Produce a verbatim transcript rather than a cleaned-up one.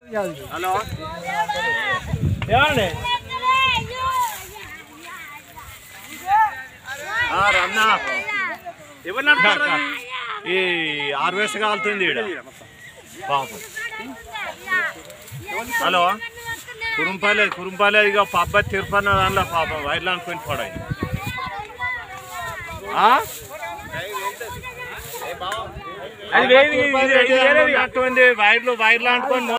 Hello ఏమండి రన్నా ఎవరు నడుపుతారు ఈ హార్వెస్ట్ కాలుతుంది ఈడ పాపం. హలో కురుంపాలే కురుంపాలే ఇక పబ్బ తిరుపన్న దానిలో పాపం వైర్లు అనుకుని పడాయి అటువంటి వైర్లు వైర్లు అనుకోని